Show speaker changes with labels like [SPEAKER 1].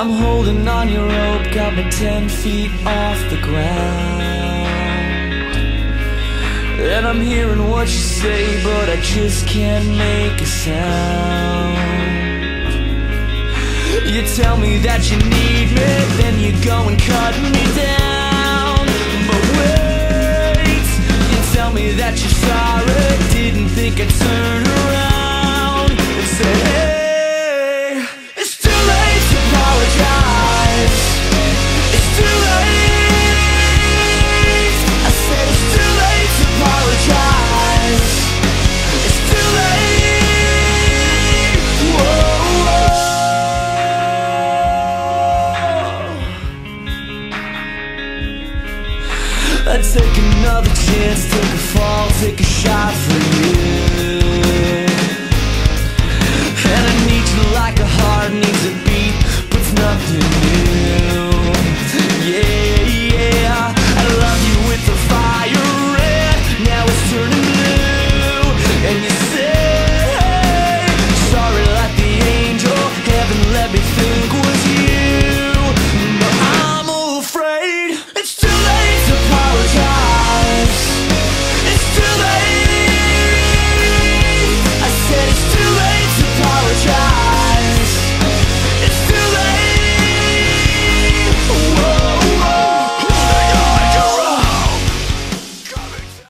[SPEAKER 1] I'm holding on your rope, got me 10 feet off the ground. And I'm hearing what you say, but I just can't make a sound. You tell me that you need me, then you go and cut me down. But wait, you tell me that you're sorry, didn't think I'd turn around and say, hey, it's too late to apologize. It's too late. I said it's too late to apologize. It's too late. Whoa, whoa. I'd take another chance, take a fall, take a shot for you.